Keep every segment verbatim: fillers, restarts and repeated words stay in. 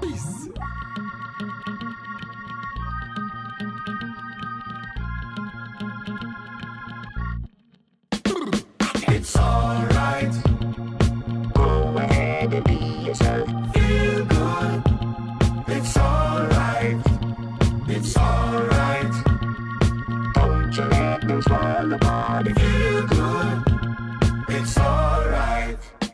Peace. It's alright. Go ahead and be yourself. Feel good. It's alright. It's alright. Don't you let them spoil the party. Feel good. It's alright.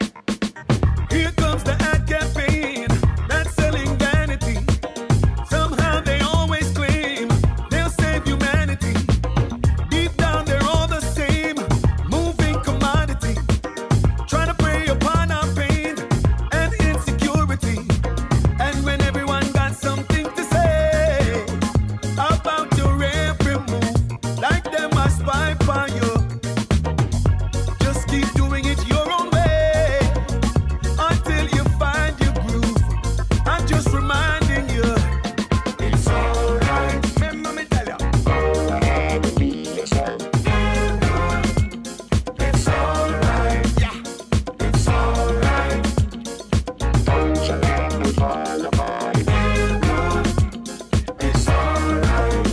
Here comes the ad campaign that's selling vanity. Somehow they always claim they'll save humanity. Deep down they're all the same, moving commodity, trying to prey upon our pain and insecurity. And when everyone got something to say about your every move, like them a spy upon you, just keep doing it your own way until you find your groove. I'm just reminding you, It's alright. remember me tell ya. Go ahead and be yourself. Feel good. It's alright. Yeah. It's alright. Don't you let them spoil the party. Feel good. It's alright.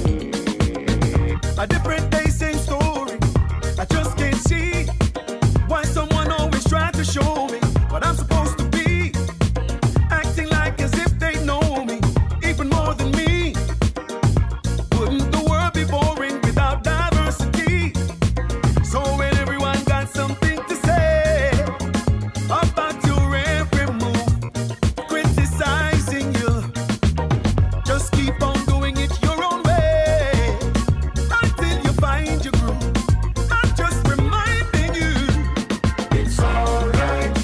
A different day, same story. I just can't see why someone always tried to show me what I'm supposed to be, acting like as if they know me even more than me. Wouldn't the world be boring without diversity? So when everyone got something to say about your every move, criticizing you, just keep on doing it your own way until you find your groove. I'm just reminding you, It's alright.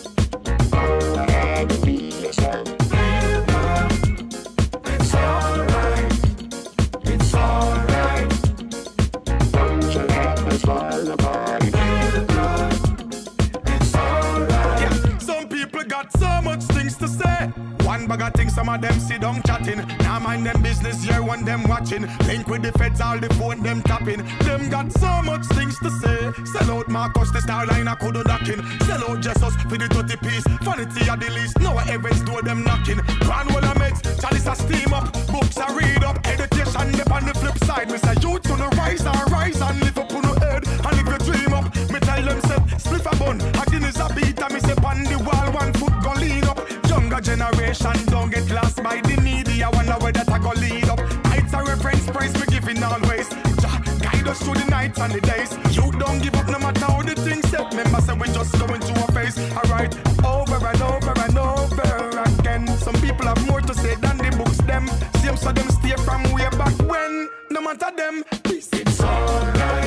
Go ahead and be yourself. Feel good. It's alright. It's alright. Don't you let them spoil the party. Feel good. It's alright. Yeah, some people got so much things to say. One bag of things, some of them sit down chatting. Now mind them business, here one them watching. Link with the feds, all the phone them tapping. Them got so much things to say. Sell out Marcus, the star line I coulda knocking. Sell out Jesus for the thirty piece. Vanity at the least, now Evans door them knocking. Grand wall of meds, chalice a steam up. Books I read up, education up on the flip side. Me say you to the rise and rise and live up on the head and live your dream up. Me tell them say, split a bun, a Guinness a beat. And me say on the wall, one foot go lean up. Younger generation don't get lost by the media. Wonder where that I go lead up. It's a reference price we giving always. Jah guide us through the nights and the days. You don't give up no matter how the things set. Remember say we just going through a phase. Alright, over and over and over again. Some people have more to say than the books them. Same so them stay from way back when. No matter them, peace. It's alright.